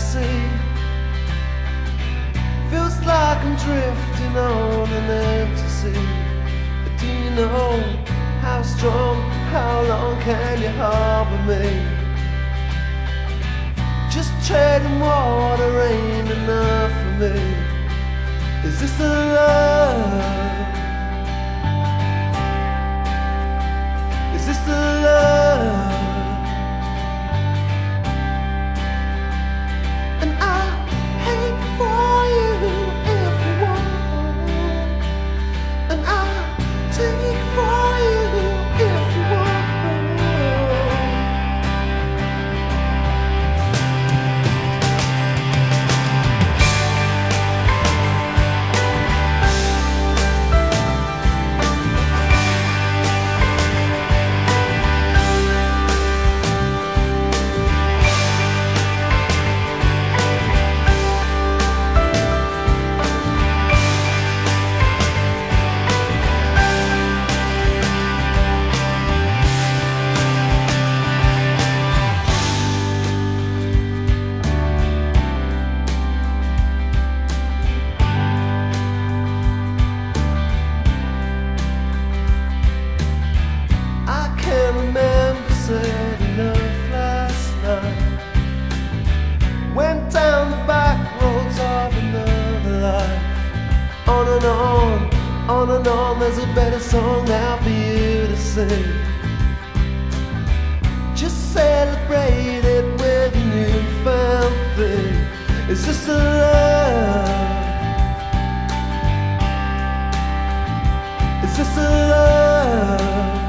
sea. Feels like I'm drifting on an empty sea. But do you know how strong, how long can you harbor me? Just treading water ain't enough for me. Is this a love? Is this a love? And I hate for you if you want, and I take for you if you want. Went down the back roads of another life. On and on, there's a better song now for you to sing. Just celebrate it with a newfound thing. Is this a love? Is this a love?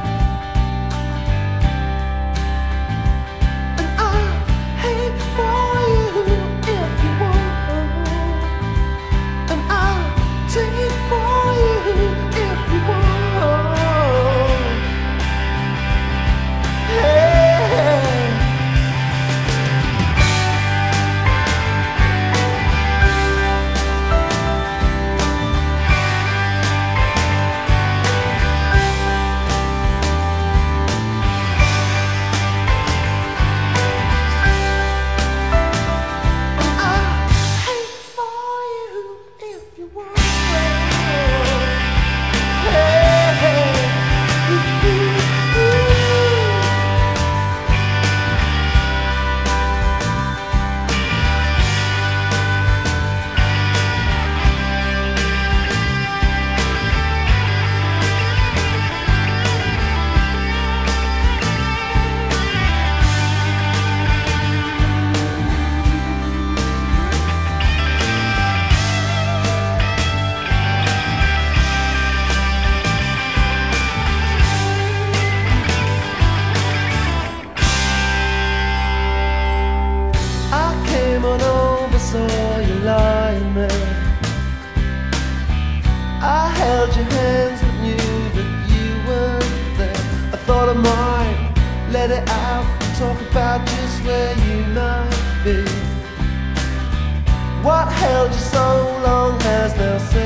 Saw you lying there. I held your hands but knew that you weren't there. I thought I might let it out, talk about just where you might be. What held you so long has now